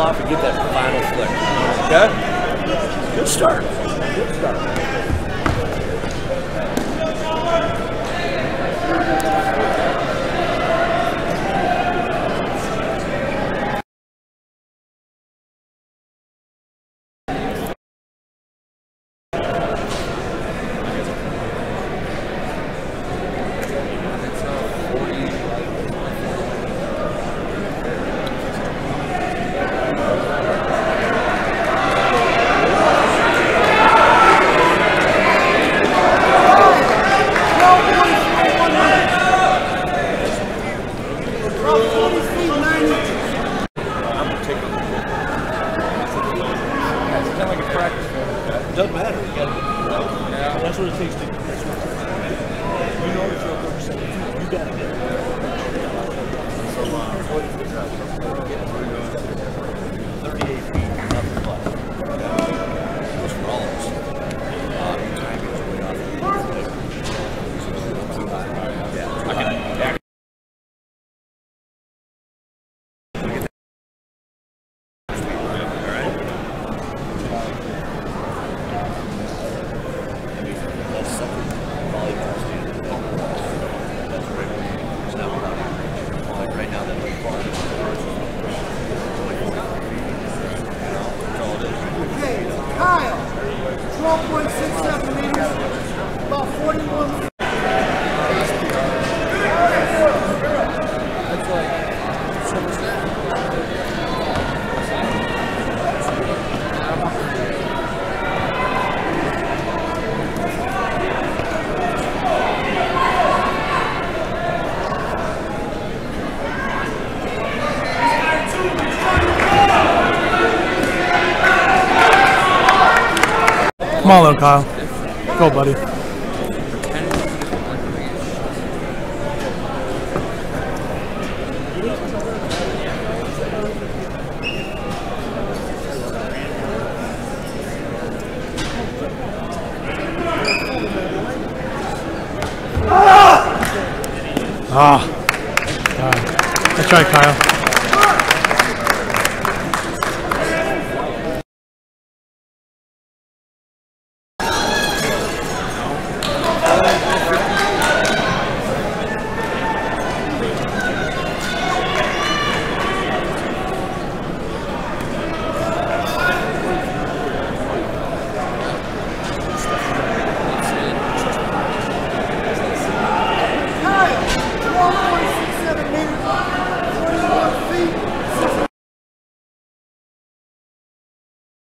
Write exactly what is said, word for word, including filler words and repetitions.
off and get that final flick. Okay? Good start. Good start. Doesn't matter. You gotta get it right. Yeah. That's what it takes to. That's what it takes. You know it's your thirty-seven. You gotta get it. So, uh, thirty-eight feet, nothing plus. Goes for all of us. Uh, time goes way off. Yeah. I can. Kyle, twelve point six seven meters, about forty-one. That's like, come on, little Kyle. Go, buddy. Ah. Ah. That's right, Kyle.